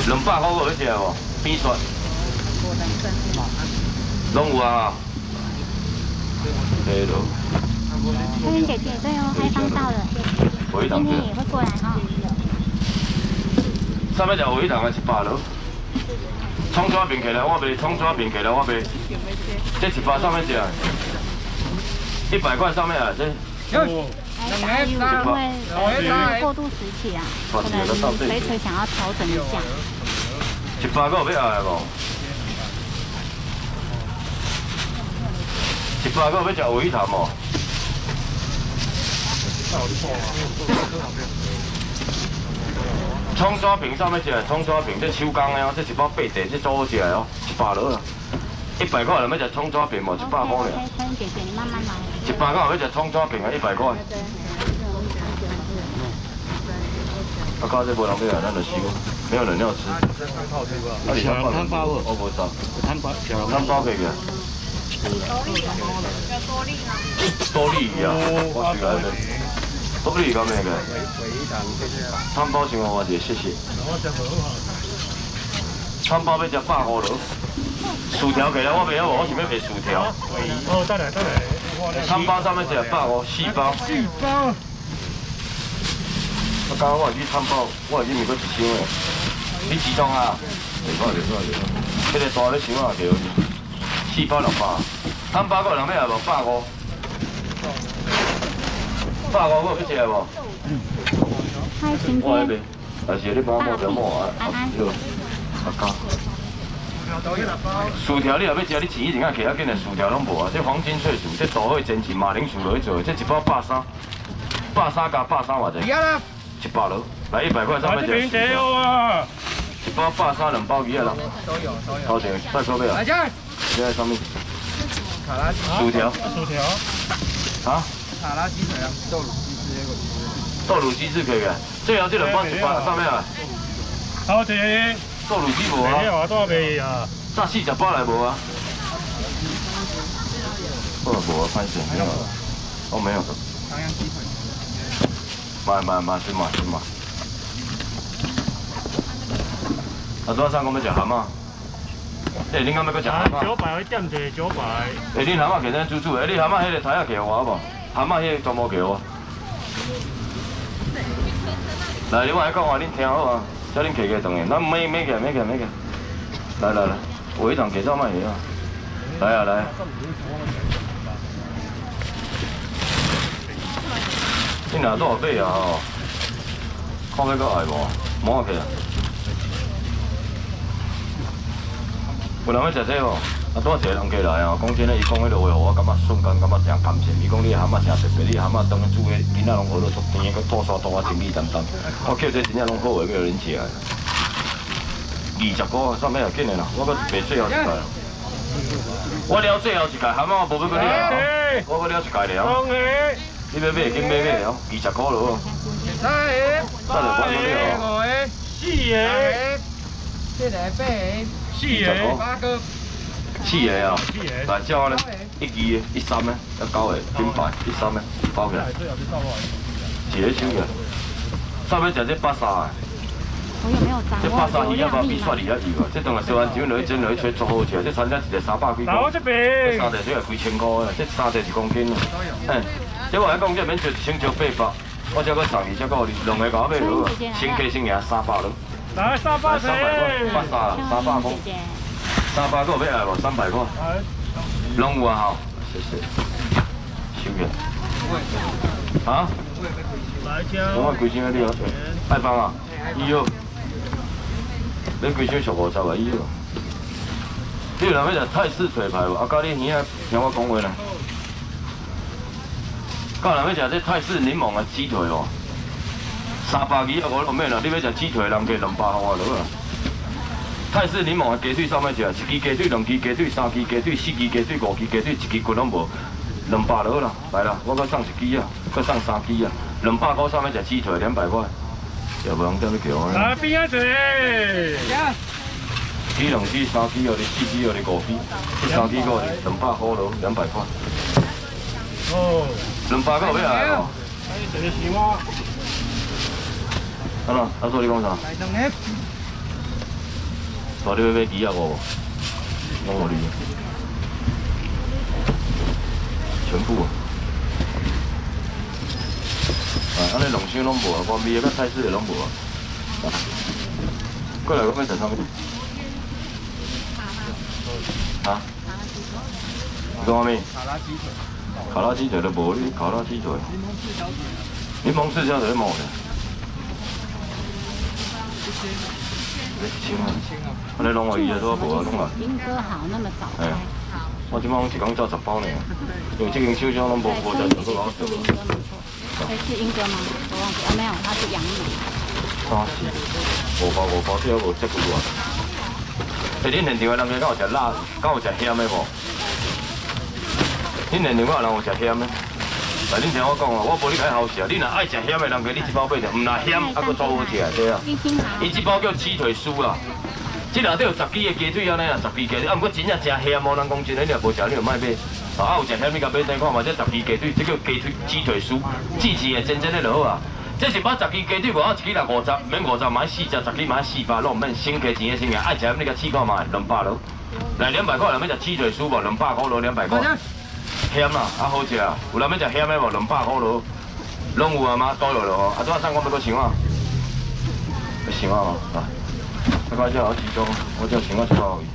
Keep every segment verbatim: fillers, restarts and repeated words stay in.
两百块有要食无？边蒜。拢有啊。对喽。 秋玲姐姐，对哦，开放到了，今天也会过来哦。 上面食有一档的一百咯。葱抓饼起来我卖，葱抓饼起来我卖。这一百上面食，一百块上面啊，这。 哎，因为呃过渡时期啊，可能肥腿想要调整一下。 一百个有要爱无？一百个要食有一潭无？葱抓饼上面食，葱抓饼这手工的哦，这一包八块，这做好食的哦，一百落啦。一百块人要食葱抓饼无？一百块尔。 春姐姐，你慢慢来。 一百个要食葱抓饼啊，一百块。啊，搞这无人要来，咱就收，没有人要吃。 小笼汤包哦， 我无找。 汤包，小笼汤包可以个。多利啊，我是来的。多利干咩个？汤包请我一下，谢谢。汤包要食百五落。薯条给了我袂晓无，我想要卖薯条。 哦，再来再来。 汤包上面写百五，四包。 四包。 我刚刚我去汤包，我已经买过一箱诶。你几张啊？袂错袂错袂错。这个大咧箱啊，对。四包六百。汤包个人要来无？百五。百五个要食无？ 嗨，晴我迄天。 边，但是你帮我摸着摸啊， 安安。 阿刚。薯条你若要食，你前一阵啊，其他紧的薯条拢无啊。这黄金脆薯，这豆会煎起马铃薯落去做，这一包百三，百三加百三偌济？一百落，来一百块上面就。这边有啊。一包百三，两包鱼啊啦。都有都有。好点，再说没有？来这。现在上面。卡拉鸡。薯条。 薯条。 啊？ 卡拉鸡腿啊，豆乳鸡翅那个。 豆乳鸡翅可以个，这样这两包一百上面啊。 好的。 豆乳鸡无啊？ 没有啊，多少杯啊？ 炸四十包来无啊？哦，无啊，拍死没有了。哦，没有。 唐扬鸡腿。 买买买，去买去买。啊，昨晚上我们食蛤蟆。诶，恁敢要搁食蛤蟆？ 九百，点者九百。 诶，恁蛤蟆给咱煮煮，诶，你蛤蟆迄个台仔给我好无？蛤蟆迄个全部给我。来，你我来讲话，恁听好啊。叫恁客家当然，咱没没个没个没个，来来来，我一场给照卖鱼啊，来啊来啊，你拿多少倍啊吼？看要搁爱无？摸起啊！有人要食这无？啊，拄仔一个人过来啊，讲真诶，伊讲迄个话，我感觉瞬间感觉真感谢。伊讲你蛤蟆真特别，你蛤蟆当煮诶，囡仔拢学到足甜，佮剁沙剁啊，清气淡淡。我叫这真正拢好话，叫人食诶。二十个，上尾也紧诶啦，我搁卖最后一届啦。我了最后一届蛤蟆，我无要搁了，我搁了一届了。你要买紧买买了，二十块咯。三个，三个我搁了。五个，四个，七个八个，四个，八个。四个啊，来照咧，一二个，一三个，一九个，品牌，一三个，包起来，一个收起来。上尾食这巴沙的，这巴沙鱼要把比蒜鱼还鱼啊！这当下烧完酒落去蒸落去吹，足好食。这三只一个三百几块，这三只只个几千块啊！这三只一公斤啊！嗯，这我来讲，这免就一千招八百，我这个送你，这个你两个搞买落啊，先加先赢三百咯。来三百，三百块，巴沙三百块。三百个要来无？三百块，拢有啊吼，谢谢，收起。啊？我几箱你哦？爱放啊？伊哦，你几箱俗五十啊？伊哦。你有人要食泰式腿排无？啊，教你耳仔听我讲话呢。教人要食这泰式柠檬的鸡腿哦，三百二啊五六免啦，你要食鸡腿，人加两百块落啊。泰式柠檬的鸡腿上面食，一支鸡腿、两支鸡腿、三支鸡腿、四支鸡腿、五支鸡腿，一支骨拢无，两百落啦。来啦，我搁送一支啊，搁送三支啊，两百块上面食鸡腿两百块，也无人叫你叫啊。啊，边仔坐。支两支、三支哦，你四支哦，你五支，这三支个两百块落，两百块。哦。两百个要来哦。哎，这个是我。啊喏，阿叔你讲啥？来两盒。 大你要买鸡啊无？拢无你，全部。啊，安尼龙虾拢无啊，外面个菜市的拢无啊。过来，我要食啥物？啊？讲啥物？ 卡拉鸡腿。 卡拉鸡腿都无，你卡拉鸡腿。柠檬赤椒腿冇的。一千啊！安尼拢话伊啊，都无啊，拢啊。 英哥好，那么早开。 我即摆一讲做十包呢，因为这间手上拢无无在做好做。 哎，是英哥吗？我忘记啊，没有，他是杨梅。 三四五包五包，这还无这几多？哎，恁现场的人家敢有食辣，敢有食咸的无？恁现场有人有食咸的？来，恁听我讲啊，我无你太好食，你若爱食咸的人家，你一包买着，唔若咸，还佫做好食，对啊。伊这包叫鸡腿酥啦，这内底有十几个鸡腿安尼啊，十几鸡腿，啊，毋过真正食咸无人讲真的，你若无食，你就莫买。啊，有食咸你甲买等看嘛，这十支鸡腿，这叫鸡腿鸡腿酥，煮煮的真真的就好啊。这是把十支鸡腿外口一支来五十，免五十买四十，十支买四百，拢毋免省加钱的省个，爱食你甲试看嘛，两百咯。来两百块，人要食鸡腿酥无？两百块咯，两百块。咸啦，啊好食啊，有人要食咸的无？两百块咯，拢有啊嘛，都有咯。啊，拄仔送我要搁想啊，要想啊嘛，啊，我讲这好几种，我这想啊想好伊。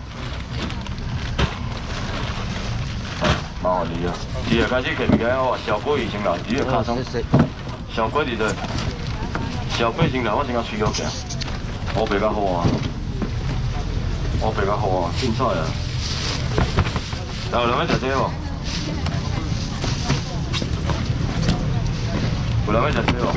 蛮好哩啊！伊下开始摕物件我小锅已经来，伊个卡上，小锅伫度，小锅先来，我先甲吹好行，我白较好啊，我白较好啊，凊彩啊！来，有人要食这无？有人要食这无？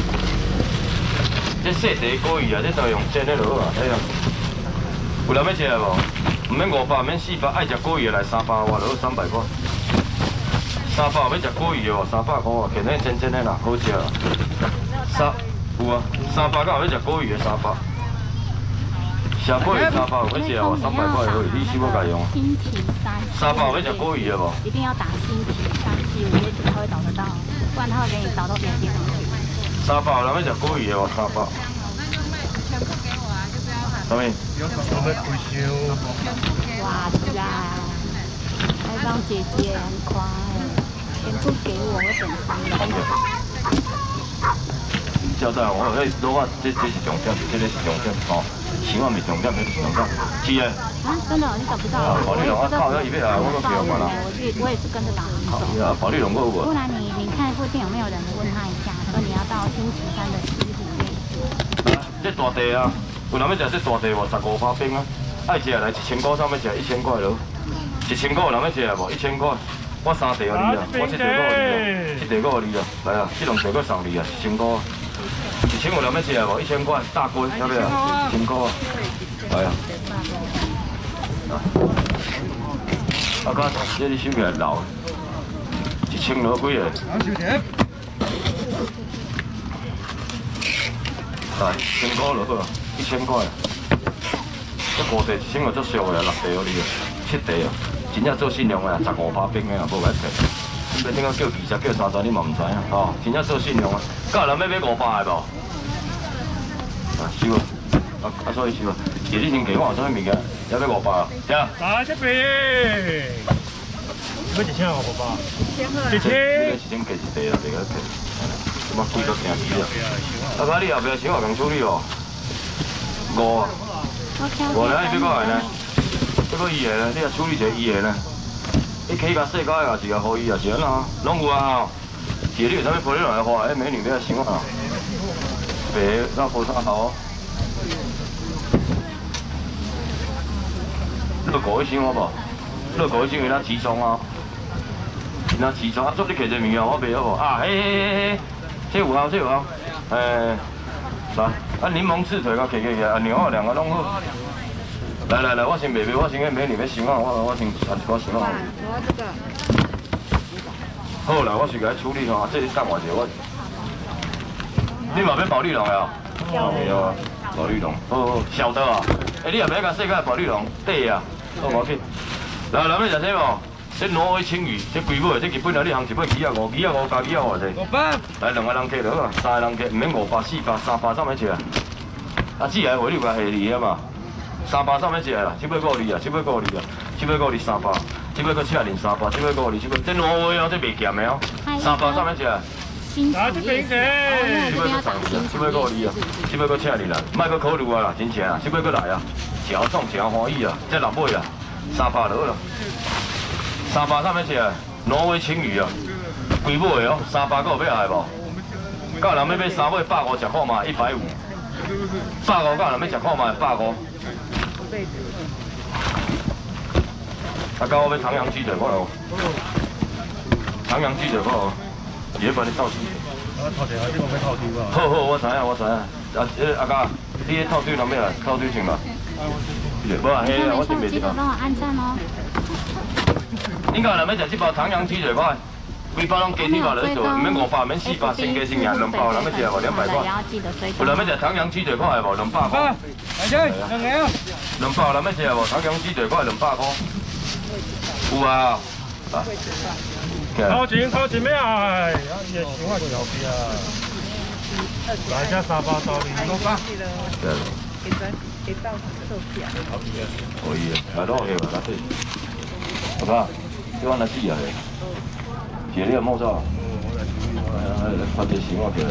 这细地锅鱼啊，这都用煎的就好啊，哎呀！有人要食无？唔免五百，免四百，爱食锅鱼的来三百外就好，三百块。三百要食锅鱼的哦，三百块啊，肯定真真的啦，好食啊。三有啊，三百敢有要食锅鱼的三百。吃锅鱼三百有要食哦，三百块而已，你是要家用？ 星期三。 三百有要食锅鱼的无？ 一定要打星期三、七、五、也许他会找得到，不然他会给你找到别的地方去。 三百有人要食锅鱼的无？三百。什么？ 有什么退休？ 哇塞，那张姐姐很快，全部给我，我等他们。 交代我，迄老我这这是重点，这个是重点哦。想啊，咪重点，这是重点。是的。 啊，真的，你找不到？ 啊，保利龙啊，靠，要一边来，我都不用管了。 我也我也是跟着导航走。 是啊，保利龙我有无？ 不然你你看附近有没有人问他一下，说你要到星期三的西湖夜市。 这大地啊，有人要食这大地无？十五块冰啊，爱食来一千块，上要食一千块咯。一千块有人要食无？一千块，我三地互你啊，我这地个互你啊，这地个互你啊，来啊，这两地个送你啊，一千块。一千有人要食无？一千块大龟，要不要？一千块啊，来啊。啊，哥，这你收起来老，一千多几个。来，千块就好啊，一千块。这五地一千个足俗的，六地互你啊，七地啊，真正做信用的，十五趴冰的啊，无歹摕。你免顶个叫二十，叫三十，你嘛唔知影吼，真正做信用的。敢有人要买五百的无？啊，收啊，啊啊，所以收啊。姐，你先给我啥物物件？要买五百啊？对啊。 来这边。要一千五五百。一千。 一千加一地啦，地个摕。什么贵到惊死啊！啊，哥，你后壁钱我共处理哦。五啊。五了，你要过来呢？要过伊个呢？你也处理一个伊个呢？你起甲细甲也是甲予伊也是安怎，拢有啊吼。姐，你有啥物玻璃来花？迄美女要想啊。白，那无啥好。热狗一箱好无？热狗一箱有哪痔疮啊？那痔疮啊，做你摕这物件我卖好无？啊，嘿嘿嘿嘿，这有效，这有效。诶，来，啊柠檬刺腿甲摕起起，啊牛肉两个拢好。来来来，我先卖卖，我先去美女要想啊，我我先啊我想啊。 我这个。 好啦，我是甲伊处理吼，这你等我一下我。你嘛要保利龙啊？有啊，保利龙，好好，小的啊。哎，你也袂甲细个保利龙底啊，好无去。来，人要食这无？这挪威青鱼，这贵买，这日本啊，你行一百几啊五，几啊五加几啊偌济？五百。来，两个人客就好啊，三个人客唔免五百、四百、三百，怎么吃啊？啊，只系回你个下里啊嘛。 三百上面一个啦，七百五二啊，七百五二啊，七百五二三百，七百个七零三百，七百五二七百，这挪威哦，这袂咸的哦，三百上面一个。 新产业，哦，那这边要打新七百个二啊，七百个七零啦，莫搁考虑啊啦，真正啊，七百个来啊，真爽真欢喜啊，这六尾啊，三百落啦，三百上面一个挪威青鱼啊，几尾哦，三百个有要来无？到人要买三尾百五，食看嘛，一百五，百五到人要食看嘛，百五。啊，到我要唐扬鸡腿看哦，唐扬鸡腿看哦。 也把你倒水。 我头前我这个要套丢啊。 好好，我知影，我知影。啊，呃，阿哥，你迄套水啷要来？套水先啦。无啊，迄啊，我准备一个。 帮我按赞哦。 应该人要食这包唐扬鸡腿块，规包拢鸡腿包来做，唔免五百，免四百，先加先赢两包，人要食无两百块。有人要食唐扬鸡腿块无？两百块。 来姐，两个。 两包人要食无？唐扬鸡腿块两百块。有啊。啊。 掏钱掏钱咩啊？也行啊，小弟啊。来只三包刀面，六百。 对。可以啊，来攞去吧，拿去。好吧，这碗来煮啊，姐你有冇错？哎呀，发啲钱我叫。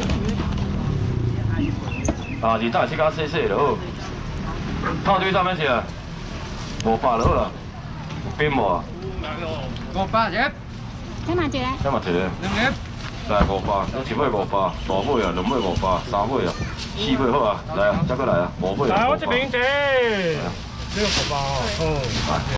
啊，二大七加细细就好。套对上面是啊，五百就好啦。边无啊？ 五百一。 加嘛一个？ 加嘛一个。 两个。 来五百，我一尾五百，大尾啊，两尾五百，三尾啊，四尾好啊，来啊，再过来啊，五尾啊。 来，我这边姐。这个五百哦。